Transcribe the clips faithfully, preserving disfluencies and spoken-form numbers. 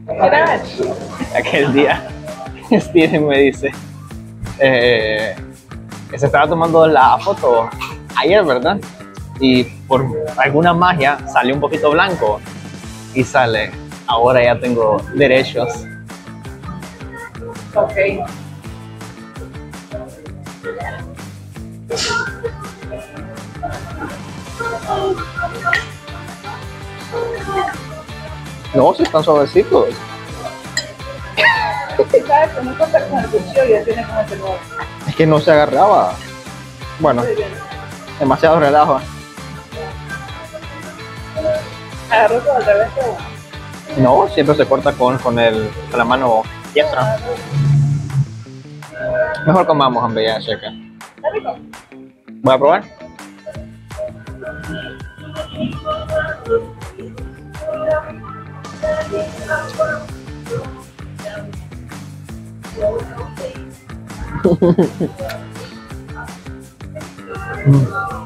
Era Aquel día Steven me dice eh, que se estaba tomando la foto ayer, ¿verdad? Y por alguna magia salió un poquito blanco y sale, ahora ya tengo derechos. ok. No, si están suavecitos. ¿Sabes? Que no cuenta con el cuchillo y ya tiene como ese nuevo. Es que no se agarraba. Bueno, Muy bien. demasiado relajo. Agarró todo al revés, pero bueno. No, siempre se corta con, con, el, con la mano diestra. Mejor comamos, hombre, ya, checa. Está rico. ¿Voy a probar? Mm.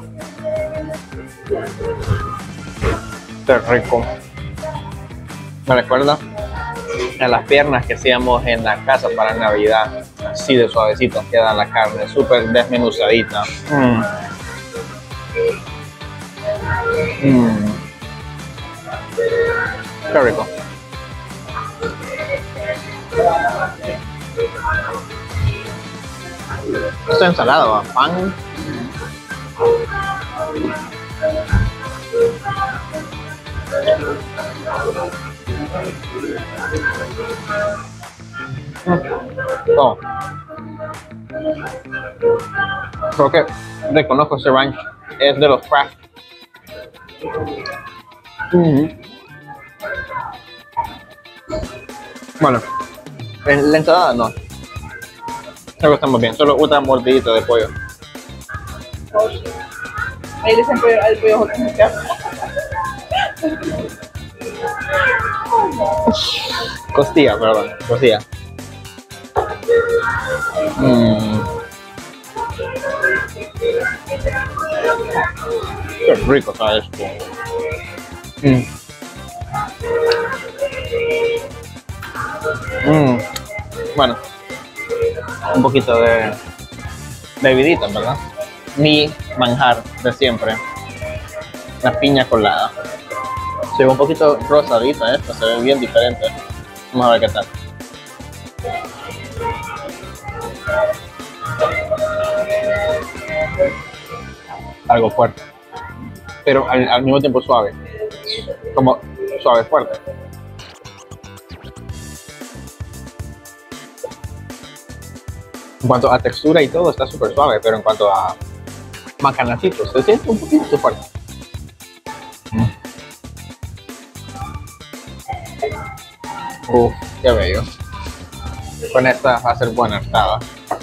Qué rico. Me recuerda a las piernas que hacíamos en la casa para Navidad. Así de suavecita queda la carne, súper desmenuzadita. Mm. Mm. Qué rico. Esta ensalada, ¿va? Pan. Oh. Creo que reconozco ese ranch. Es de los Kraft. Mm-hmm. Bueno, en la ensalada no. Creo que estamos bien. Solo una mordidita de pollo. Oh, shit. Ahí dicen pollo, al pollo joven en mi casa. Costilla, perdón. Costilla. Mm. Qué rico está esto. Mm. Mm. Bueno, un poquito de bebidita, ¿verdad? Mi manjar de siempre, la piña colada. Se ve un poquito rosadita esta, se ve bien diferente. Vamos a ver qué tal. Algo fuerte, pero al, al mismo tiempo suave, como suave fuerte. En cuanto a textura y todo está súper suave, pero en cuanto a macanacitos se siente un poquito fuerte. Mm. Uf, qué bello. Con esta va a ser buena hartada.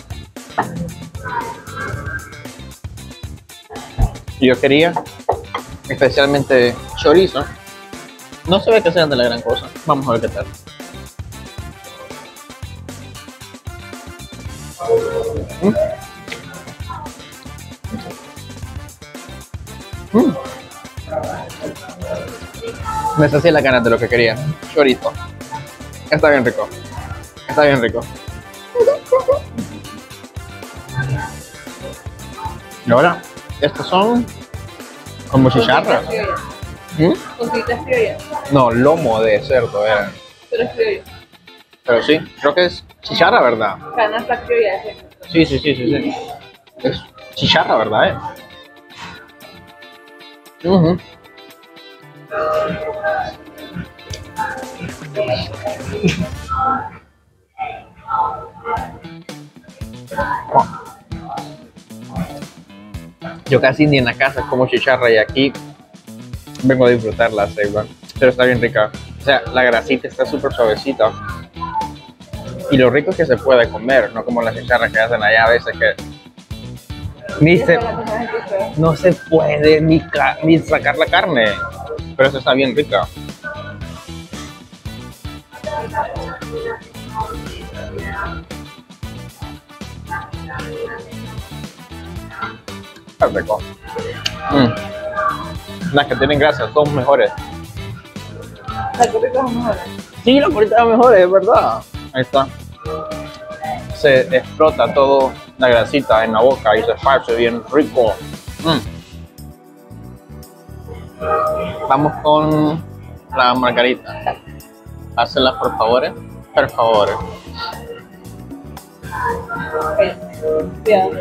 Yo quería especialmente chorizo. No se ve que sean de la gran cosa. Vamos a ver qué tal. Mm. Mm. Me sacié la ganas de lo que quería. Chorizo. Está bien rico. Está bien rico. Y ahora, estos son como chicharras. ¿Mm? Cositas criollas. No, lomo de cerdo era. Pero es criollo. Pero sí, creo que es chicharra, ¿verdad? Canasta criolla. Sí, sí, sí, sí, sí. Es chicharra, ¿verdad? Eh? Uh-huh. Yo casi ni en la casa como chicharra y aquí vengo a disfrutar la ceiba, pero está bien rica. O sea, la grasita está súper suavecita y lo rico es que se puede comer, no como las chicharras que hacen allá a veces que ni se, no se puede ni, ni sacar la carne, pero eso está bien rica. Está rico. Mm. Las que tienen grasa son mejores. Las gorritas son mejores. Sí, la favorita mejor, es verdad. Ahí está. Se explota todo la grasita en la boca y se esparce bien rico. Mm. Vamos con la margarita. Hácela por favor. Por favor. Ok. Bien.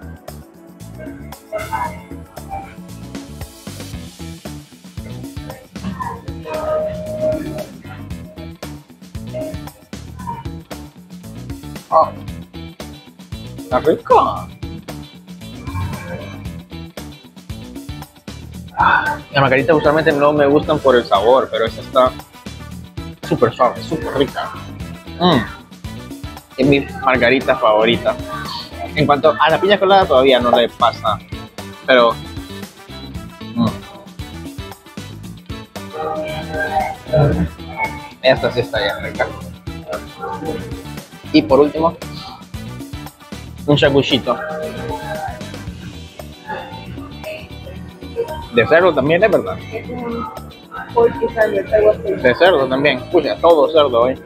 Oh, está rico. Ah, las margaritas usualmente no me gustan por el sabor, pero esta está súper suave, súper rica. Mm. Es mi margarita favorita. En cuanto a la piña colada todavía no le pasa, pero mm. Esta sí está bien rica. Y por último, un shakushito. De cerdo también, es verdad. Es un porky sandwich, algo así. De cerdo también. Escucha, todo cerdo hoy.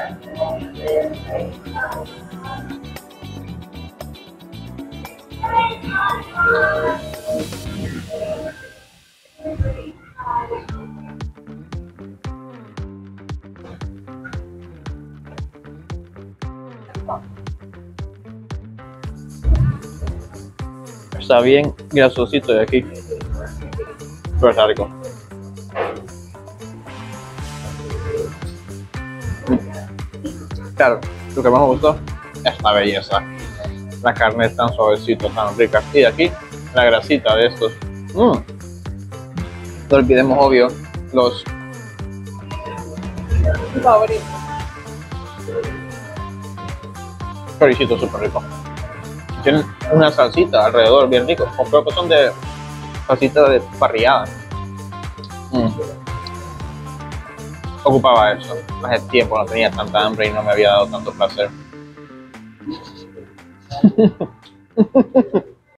Está bien grasosito de aquí. Pero está rico. Claro, lo que más me gustó es la belleza. La carne es tan suavecita, tan rica. Y de aquí, la grasita de estos. Mm. No olvidemos, obvio, los Mi favorito. choricitos súper ricos. Tienen una salsita alrededor bien rico. O creo que son de salsita de parrillada. Mm. Ocupaba eso. Hace tiempo no tenía tanta hambre y no me había dado tanto placer.